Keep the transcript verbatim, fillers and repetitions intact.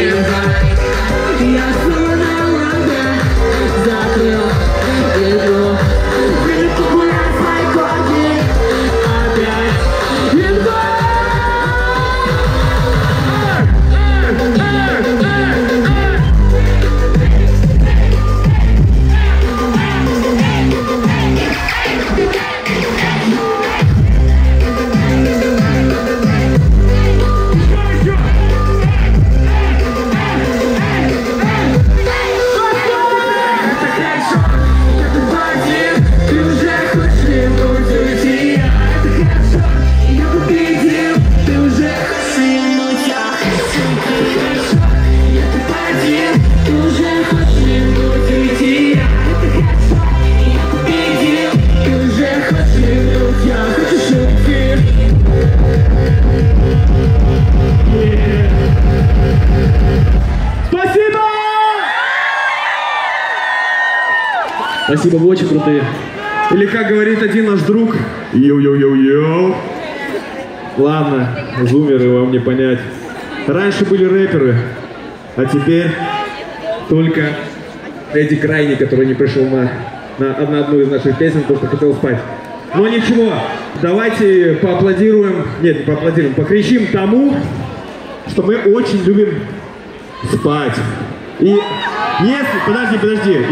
Я снова на лампе закрыл игру. Приду гулять в балконе, опять иду. Спасибо, вы очень крутые. Или, как говорит один наш друг, йоу-йоу-йоу-йоу. Ладно, зумеры, вам не понять. Раньше были рэперы, а теперь только Эдди Крайни, который не пришел на, на, на одну из наших песен, потому что хотел спать. Но ничего, давайте поаплодируем, нет, не поаплодируем, покричим тому, что мы очень любим спать. И если, подожди, подожди.